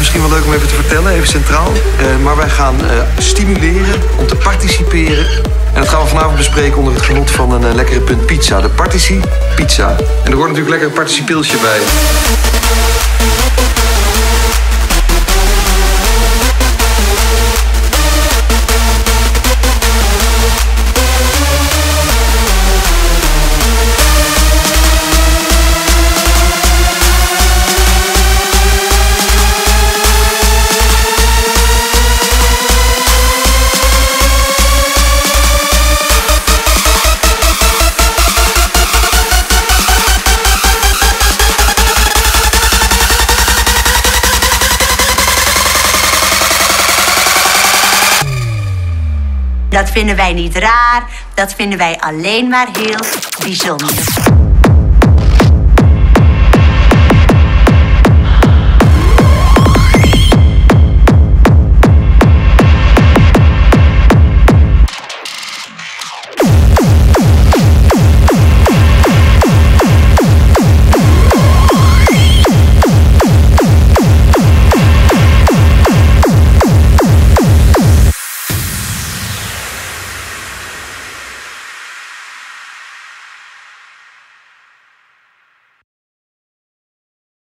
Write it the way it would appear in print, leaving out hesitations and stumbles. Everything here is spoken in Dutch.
misschien wel leuk om even te vertellen, even centraal. Maar wij gaan stimuleren om te participeren. En dat gaan we vanavond bespreken onder het genot van een lekkere punt pizza. De Partici Pizza. En er hoort natuurlijk lekker een participeelsje bij. Dat vinden wij niet raar, dat vinden wij alleen maar heel bijzonder.